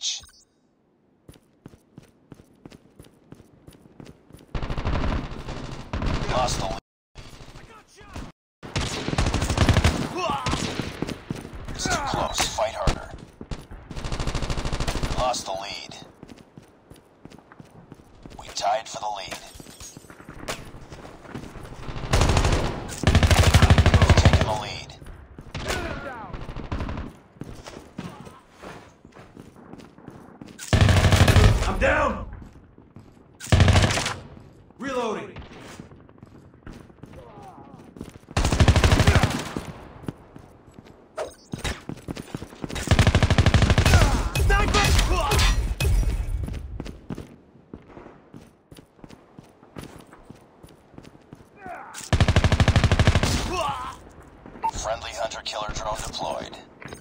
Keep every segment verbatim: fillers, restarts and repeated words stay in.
match. Lost the lead. It's too close. Fight harder. Lost the lead. We tied for the lead. We've taken the lead. I'm down! Reloading. Friendly hunter-killer drone deployed.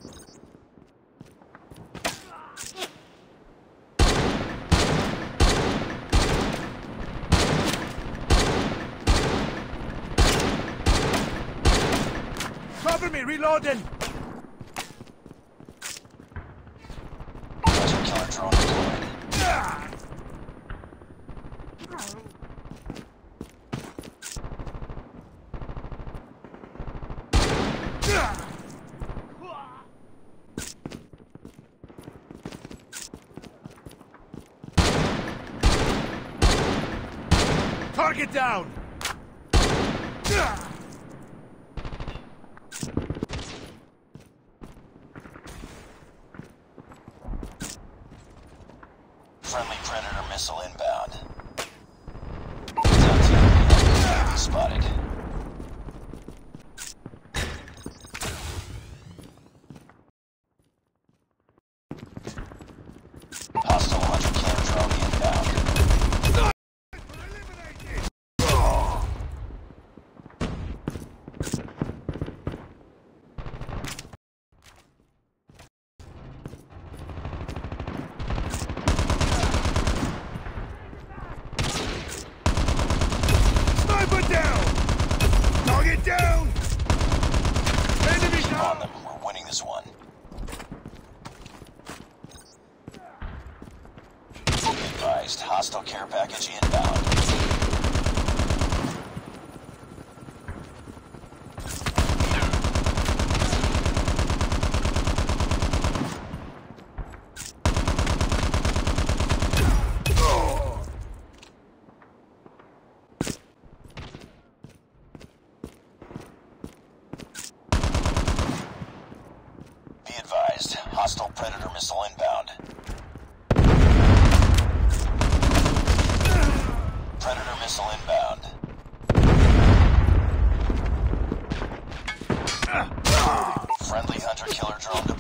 Cover me, reloading! Hunter-killer drone deployed. Target down! Friendly Predator missile inbound. Enemy spotted. Hostile hunter-killer drone inbound. Sniper down! Target down! Enemy Keep on down! them. We're winning this one. Be advised. Hostile care package inbound. Be advised. Hostile Predator missile inbound. Predator missile inbound. Friendly hunter-killer drone